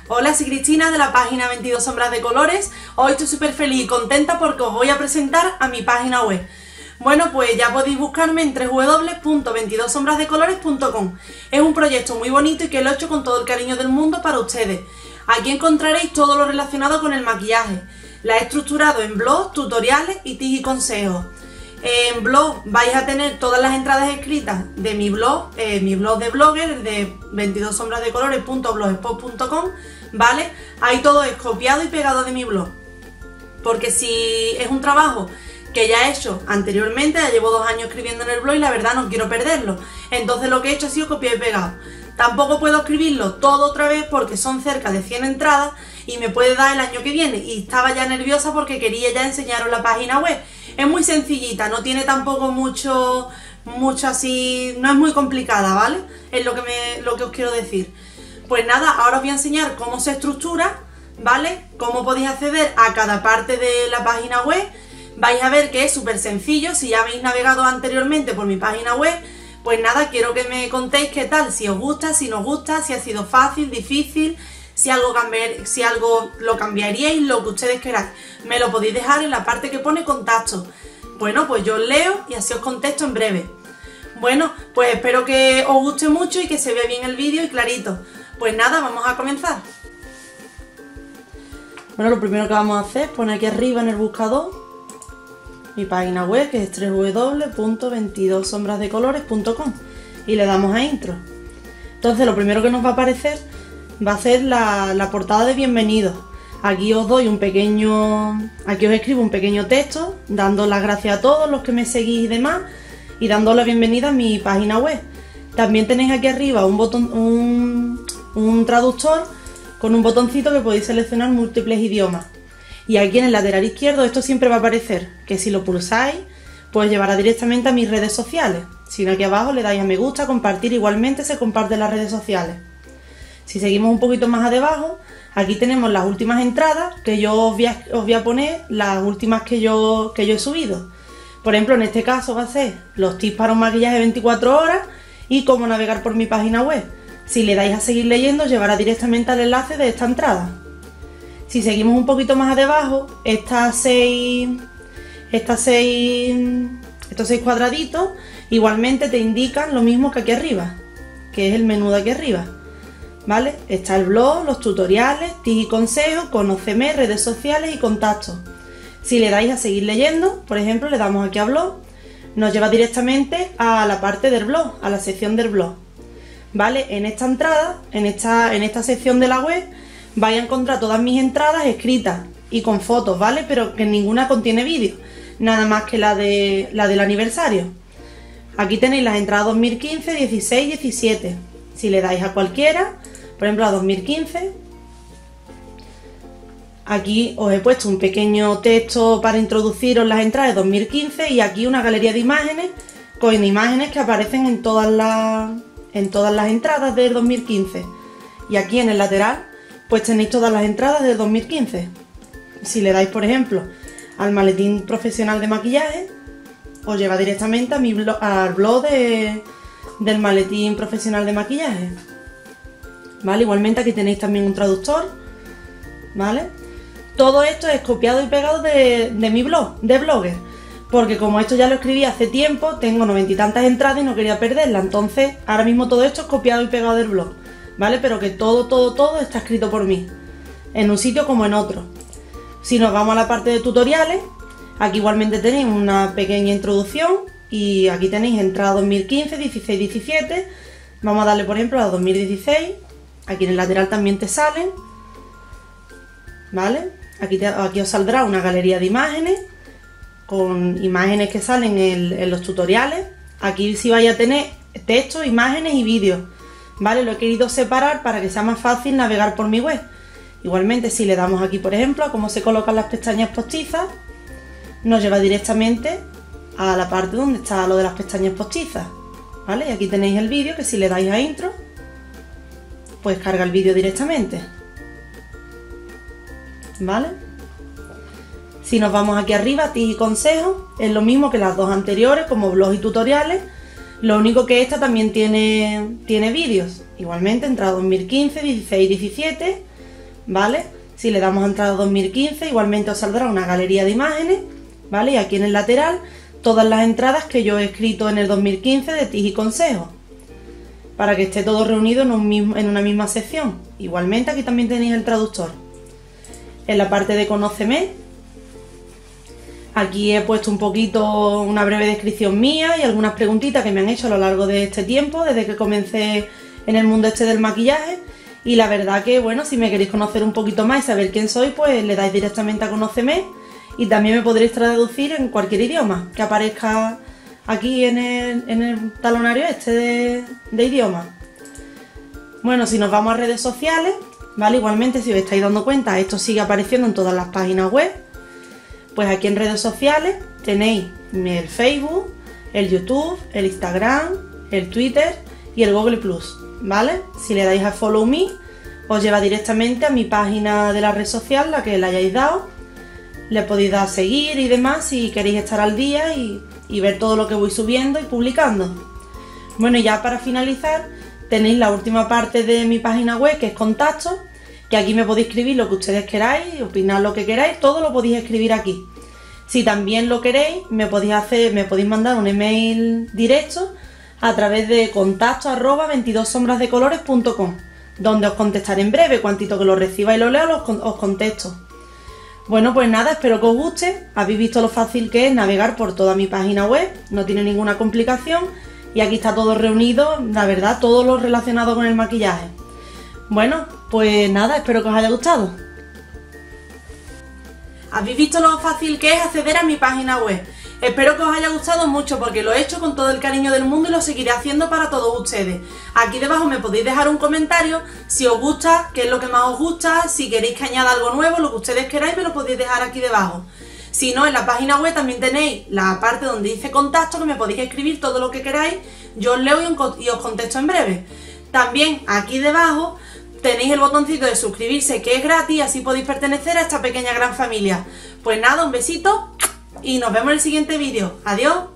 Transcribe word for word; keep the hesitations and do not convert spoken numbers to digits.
Hola, soy Cristina de la página veintidós sombras de colores. Hoy estoy súper feliz y contenta porque os voy a presentar a mi página web. Bueno, pues ya podéis buscarme en doble u doble u doble u punto veintidós sombras de colores punto com. Es un proyecto muy bonito y que lo he hecho con todo el cariño del mundo para ustedes. Aquí encontraréis todo lo relacionado con el maquillaje. La he estructurado en blogs, tutoriales y tips y consejos. En blog vais a tener todas las entradas escritas de mi blog, eh, mi blog de blogger, el de veintidós sombras de colores punto blogspot punto com, ¿vale? Ahí todo es copiado y pegado de mi blog. Porque si es un trabajo que ya he hecho anteriormente, ya llevo dos años escribiendo en el blog y la verdad no quiero perderlo. Entonces lo que he hecho ha sido copiar y pegado. Tampoco puedo escribirlo todo otra vez porque son cerca de cien entradas y me puede dar el año que viene. Y estaba ya nerviosa porque quería ya enseñaros la página web. Es muy sencillita, no tiene tampoco mucho, mucho así, no es muy complicada, ¿vale? Es lo que, me, lo que os quiero decir. Pues nada, ahora os voy a enseñar cómo se estructura, ¿vale? Cómo podéis acceder a cada parte de la página web. Vais a ver que es súper sencillo. Si ya habéis navegado anteriormente por mi página web, pues nada, quiero que me contéis qué tal, si os gusta, si no os gusta, si ha sido fácil, difícil, si algo, cambiar, si algo lo cambiaríais, lo que ustedes queráis. Me lo podéis dejar en la parte que pone contacto. Bueno, pues yo os leo y así os contesto en breve. Bueno, pues espero que os guste mucho y que se vea bien el vídeo y clarito. Pues nada, vamos a comenzar. Bueno, lo primero que vamos a hacer es poner aquí arriba en el buscador mi página web, que es doble u doble u doble u punto veintidós sombras de colores punto com, y le damos a intro. Entonces lo primero que nos va a aparecer va a ser la, la portada de bienvenidos. Aquí os doy un pequeño, aquí os escribo un pequeño texto dando las gracias a todos los que me seguís y demás, y dando la bienvenida a mi página web. También tenéis aquí arriba un botón, un, un traductor con un botoncito que podéis seleccionar múltiples idiomas. Y aquí en el lateral izquierdo esto siempre va a aparecer, que si lo pulsáis pues llevará directamente a mis redes sociales. Si no, aquí abajo le dais a me gusta, compartir, igualmente se comparte en las redes sociales. Si seguimos un poquito más abajo, aquí tenemos las últimas entradas, que yo os voy a, os voy a poner las últimas que yo, que yo he subido. Por ejemplo, en este caso va a ser los tips para un maquillaje de veinticuatro horas y cómo navegar por mi página web. Si le dais a seguir leyendo, os llevará directamente al enlace de esta entrada. Si seguimos un poquito más abajo, estas seis, estas seis, estos seis cuadraditos igualmente te indican lo mismo que aquí arriba, que es el menú de aquí arriba, ¿vale? Está el blog, los tutoriales, tips y consejos, conóceme, redes sociales y contactos. Si le dais a seguir leyendo, por ejemplo, le damos aquí a blog, nos lleva directamente a la parte del blog, a la sección del blog, ¿vale? En esta entrada, en esta, en esta sección de la web, vais a encontrar todas mis entradas escritas y con fotos, ¿vale? Pero que ninguna contiene vídeo, nada más que la, de, la del aniversario. Aquí tenéis las entradas dos mil quince, dieciséis, diecisiete. Si le dais a cualquiera, por ejemplo a dos mil quince, aquí os he puesto un pequeño texto para introduciros las entradas de dos mil quince y aquí una galería de imágenes con imágenes que aparecen en todas las, en todas las entradas del dos mil quince. Y aquí en el lateral pues tenéis todas las entradas del dos mil quince. Si le dais, por ejemplo, al maletín profesional de maquillaje, os lleva directamente a mi blog, al blog de, del maletín profesional de maquillaje. ¿Vale? Igualmente aquí tenéis también un traductor, ¿vale? Todo esto es copiado y pegado de, de mi blog, de Blogger, porque como esto ya lo escribí hace tiempo, tengo noventa y tantas entradas y no quería perderla, entonces ahora mismo todo esto es copiado y pegado del blog, ¿vale? Pero que todo, todo, todo está escrito por mí, en un sitio como en otro. Si nos vamos a la parte de tutoriales, aquí igualmente tenéis una pequeña introducción y aquí tenéis entrada dos mil quince, dieciséis, diecisiete. Vamos a darle, por ejemplo, a dos mil dieciséis. Aquí en el lateral también te salen, ¿vale? Aquí, te, aquí os saldrá una galería de imágenes con imágenes que salen en, en los tutoriales. Aquí sí vais a tener texto, imágenes y vídeos, ¿vale? Lo he querido separar para que sea más fácil navegar por mi web. Igualmente, si le damos aquí, por ejemplo, a cómo se colocan las pestañas postizas, nos lleva directamente a la parte donde está lo de las pestañas postizas, ¿vale? Y aquí tenéis el vídeo, que si le dais a intro, pues carga el vídeo directamente, ¿vale? Si nos vamos aquí arriba, tips y consejos, es lo mismo que las dos anteriores, como blogs y tutoriales. Lo único que esta también tiene, tiene vídeos. Igualmente, entrada dos mil quince, dieciséis, diecisiete, ¿vale? Si le damos a entrada dos mil quince, igualmente os saldrá una galería de imágenes, ¿vale? Y aquí en el lateral todas las entradas que yo he escrito en el dos mil quince de tips y consejos, para que esté todo reunido en, un mismo, en una misma sección. Igualmente aquí también tenéis el traductor. En la parte de Conóceme, aquí he puesto un poquito, una breve descripción mía y algunas preguntitas que me han hecho a lo largo de este tiempo, desde que comencé en el mundo este del maquillaje. Y la verdad que, bueno, si me queréis conocer un poquito más y saber quién soy, pues le dais directamente a Conóceme y también me podréis traducir en cualquier idioma que aparezca aquí en el, en el talonario este de, de idioma. Bueno, si nos vamos a redes sociales, ¿vale? Igualmente, si os estáis dando cuenta, esto sigue apareciendo en todas las páginas web. Pues aquí en redes sociales tenéis el Facebook, el YouTube, el Instagram, el Twitter y el Google plus, ¿vale? Si le dais a Follow Me, os lleva directamente a mi página de la red social, la que le hayáis dado. Le podéis dar a seguir y demás si queréis estar al día y, y ver todo lo que voy subiendo y publicando. Bueno, y ya para finalizar, tenéis la última parte de mi página web, que es contacto, que aquí me podéis escribir lo que ustedes queráis, opinar lo que queráis, todo lo podéis escribir aquí. Si también lo queréis, me podéis hacer, me podéis mandar un email directo a través de contacto arroba veintidós sombras de colores punto com, donde os contestaré en breve. Cuantito que lo reciba y lo leo, os, os contesto. Bueno, pues nada, espero que os guste. Habéis visto lo fácil que es navegar por toda mi página web, no tiene ninguna complicación y aquí está todo reunido, la verdad, todo lo relacionado con el maquillaje. Bueno, pues nada, espero que os haya gustado. Habéis visto lo fácil que es acceder a mi página web. Espero que os haya gustado mucho porque lo he hecho con todo el cariño del mundo y lo seguiré haciendo para todos ustedes. Aquí debajo me podéis dejar un comentario si os gusta, qué es lo que más os gusta, si queréis que añada algo nuevo, lo que ustedes queráis me lo podéis dejar aquí debajo. Si no, en la página web también tenéis la parte donde dice contacto, que me podéis escribir todo lo que queráis, yo os leo y os contesto en breve. También aquí debajo tenéis el botoncito de suscribirse, que es gratis, así podéis pertenecer a esta pequeña gran familia. Pues nada, un besito y nos vemos en el siguiente vídeo. Adiós.